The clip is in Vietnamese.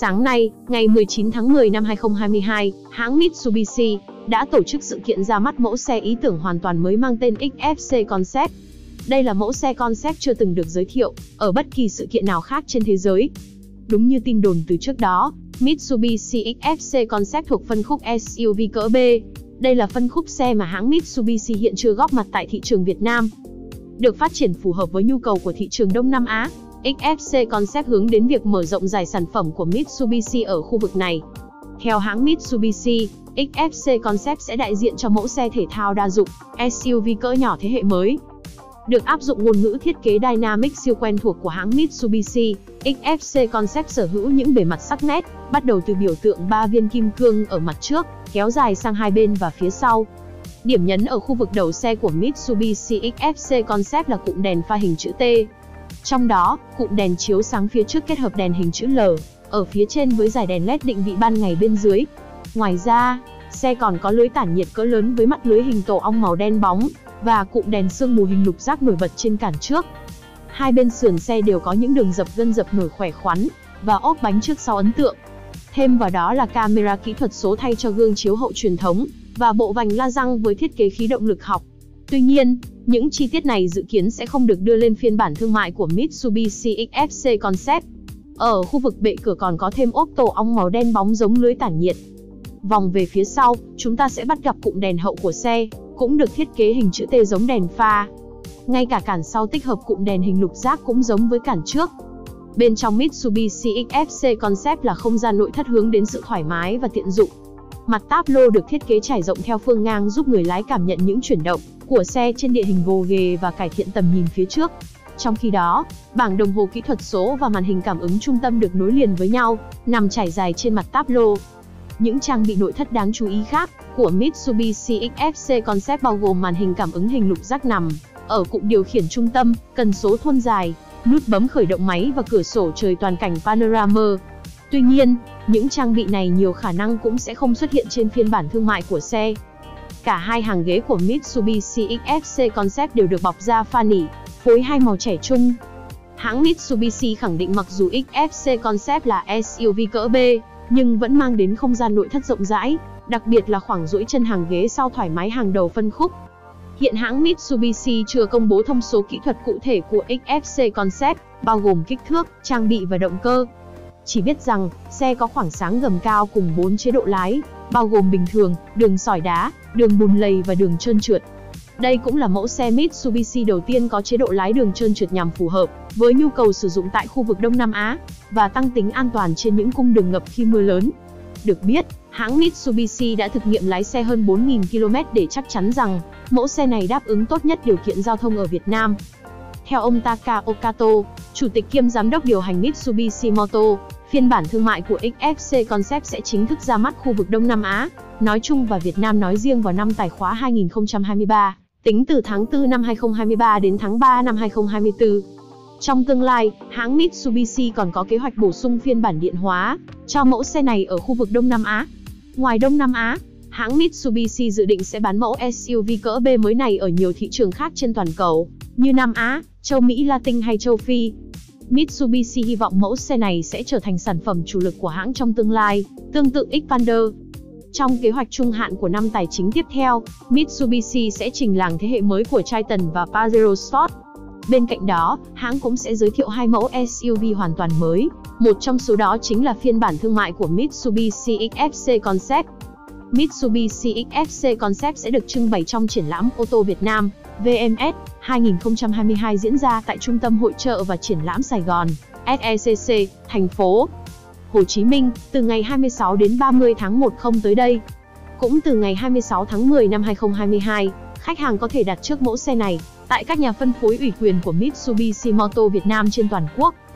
Sáng nay, ngày 19 tháng 10 năm 2022, hãng Mitsubishi đã tổ chức sự kiện ra mắt mẫu xe ý tưởng hoàn toàn mới mang tên XFC Concept. Đây là mẫu xe concept chưa từng được giới thiệu ở bất kỳ sự kiện nào khác trên thế giới. Đúng như tin đồn từ trước đó, Mitsubishi XFC Concept thuộc phân khúc SUV cỡ B. Đây là phân khúc xe mà hãng Mitsubishi hiện chưa góp mặt tại thị trường Việt Nam. Được phát triển phù hợp với nhu cầu của thị trường Đông Nam Á, XFC Concept hướng đến việc mở rộng dải sản phẩm của Mitsubishi ở khu vực này. Theo hãng Mitsubishi, XFC Concept sẽ đại diện cho mẫu xe thể thao đa dụng, SUV cỡ nhỏ thế hệ mới. Được áp dụng ngôn ngữ thiết kế Dynamic siêu quen thuộc của hãng Mitsubishi, XFC Concept sở hữu những bề mặt sắc nét, bắt đầu từ biểu tượng 3 viên kim cương ở mặt trước, kéo dài sang hai bên và phía sau. Điểm nhấn ở khu vực đầu xe của Mitsubishi XFC Concept là cụm đèn pha hình chữ T. Trong đó, cụm đèn chiếu sáng phía trước kết hợp đèn hình chữ L ở phía trên với dải đèn LED định vị ban ngày bên dưới. Ngoài ra, xe còn có lưới tản nhiệt cỡ lớn với mắt lưới hình tổ ong màu đen bóng và cụm đèn sương mù hình lục giác nổi bật trên cản trước. Hai bên sườn xe đều có những đường dập gân dập nổi khỏe khoắn và ốp bánh trước sau ấn tượng. Thêm vào đó là camera kỹ thuật số thay cho gương chiếu hậu truyền thống và bộ vành la răng với thiết kế khí động lực học. Tuy nhiên, những chi tiết này dự kiến sẽ không được đưa lên phiên bản thương mại của Mitsubishi XFC Concept. Ở khu vực bệ cửa còn có thêm ốp tổ ong màu đen bóng giống lưới tản nhiệt. Vòng về phía sau, chúng ta sẽ bắt gặp cụm đèn hậu của xe, cũng được thiết kế hình chữ T giống đèn pha. Ngay cả cản sau tích hợp cụm đèn hình lục giác cũng giống với cản trước. Bên trong Mitsubishi XFC Concept là không gian nội thất hướng đến sự thoải mái và tiện dụng. Mặt táp lô được thiết kế trải rộng theo phương ngang giúp người lái cảm nhận những chuyển động của xe trên địa hình gồ ghề và cải thiện tầm nhìn phía trước. Trong khi đó, bảng đồng hồ kỹ thuật số và màn hình cảm ứng trung tâm được nối liền với nhau, nằm trải dài trên mặt táp lô. Những trang bị nội thất đáng chú ý khác của Mitsubishi XFC Concept bao gồm màn hình cảm ứng hình lục giác nằm ở cụm điều khiển trung tâm, cần số thuôn dài, nút bấm khởi động máy và cửa sổ trời toàn cảnh panorama. Tuy nhiên, những trang bị này nhiều khả năng cũng sẽ không xuất hiện trên phiên bản thương mại của xe. Cả hai hàng ghế của Mitsubishi XFC Concept đều được bọc da pha nỉ, phối hai màu trẻ trung. Hãng Mitsubishi khẳng định mặc dù XFC Concept là SUV cỡ B, nhưng vẫn mang đến không gian nội thất rộng rãi, đặc biệt là khoảng duỗi chân hàng ghế sau thoải mái hàng đầu phân khúc. Hiện hãng Mitsubishi chưa công bố thông số kỹ thuật cụ thể của XFC Concept, bao gồm kích thước, trang bị và động cơ. Chỉ biết rằng, xe có khoảng sáng gầm cao cùng 4 chế độ lái, bao gồm bình thường, đường sỏi đá, đường bùn lầy và đường trơn trượt. Đây cũng là mẫu xe Mitsubishi đầu tiên có chế độ lái đường trơn trượt nhằm phù hợp với nhu cầu sử dụng tại khu vực Đông Nam Á và tăng tính an toàn trên những cung đường ngập khi mưa lớn. Được biết, hãng Mitsubishi đã thực nghiệm lái xe hơn 4.000 km để chắc chắn rằng mẫu xe này đáp ứng tốt nhất điều kiện giao thông ở Việt Nam. Theo ông Taka Okato, chủ tịch kiêm giám đốc điều hành Mitsubishi Motor, phiên bản thương mại của XFC Concept sẽ chính thức ra mắt khu vực Đông Nam Á nói chung và Việt Nam nói riêng vào năm tài khóa 2023, tính từ tháng 4 năm 2023 đến tháng 3 năm 2024. Trong tương lai, hãng Mitsubishi còn có kế hoạch bổ sung phiên bản điện hóa cho mẫu xe này ở khu vực Đông Nam Á. Ngoài Đông Nam Á, hãng Mitsubishi dự định sẽ bán mẫu SUV cỡ B mới này ở nhiều thị trường khác trên toàn cầu, như Nam Á, châu Mỹ Latin hay châu Phi. Mitsubishi hy vọng mẫu xe này sẽ trở thành sản phẩm chủ lực của hãng trong tương lai, tương tự Xpander. Trong kế hoạch trung hạn của năm tài chính tiếp theo, Mitsubishi sẽ trình làng thế hệ mới của Triton và Pajero Sport. Bên cạnh đó, hãng cũng sẽ giới thiệu hai mẫu SUV hoàn toàn mới, một trong số đó chính là phiên bản thương mại của Mitsubishi XFC Concept. Mitsubishi XFC Concept sẽ được trưng bày trong triển lãm ô tô Việt Nam VMS 2022 diễn ra tại Trung tâm Hội chợ và Triển lãm Sài Gòn, SECC, thành phố Hồ Chí Minh, từ ngày 26 đến 30 tháng 10 tới đây. Cũng từ ngày 26 tháng 10 năm 2022, khách hàng có thể đặt trước mẫu xe này tại các nhà phân phối ủy quyền của Mitsubishi Motor Việt Nam trên toàn quốc.